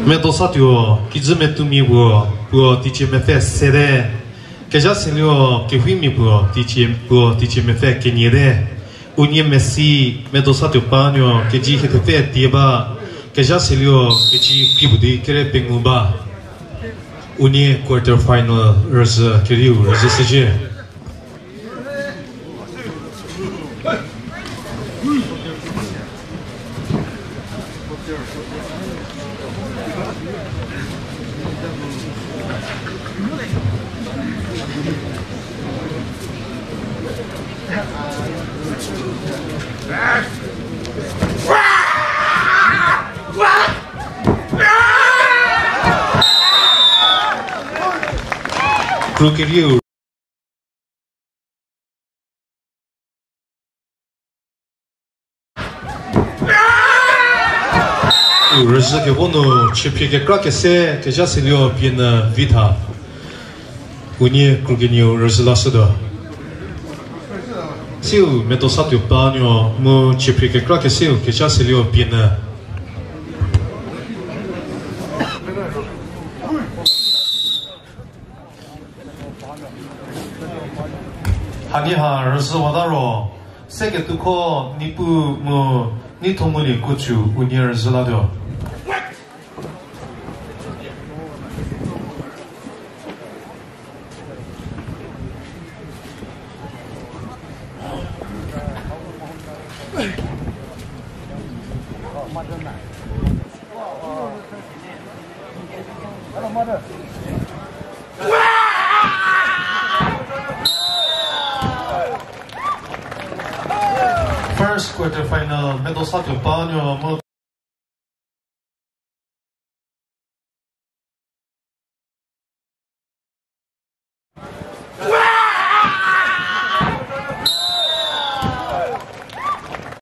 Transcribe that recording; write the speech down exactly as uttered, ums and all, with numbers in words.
Mais dans ça, tu vois, qui dit mais tout mieux pour pour tu me fais serrer. Que j'ai c'est lui qui oui mieux pour tu pour tu me fais que n'y est. Ou n'y merci, mais dans ça tu parles que dit que tu fais tiba. Que j'ai c'est lui que tu puis vous dire que les penguba. Ou n'y quarter final rose que lui rose C G. Crooked you. Rose que bueno, chipi que creo que sé que ya salió bien vita. Unie crooked you rose la soda. Si u me to sa tu panio, mo chipi que creo que sé que ya salió bien. 하니하 러스 와다로 세계 뚜코 니뿌 뭐 니토무니 고추 우니얼 슬라도 First quarter final, medal satu banyo.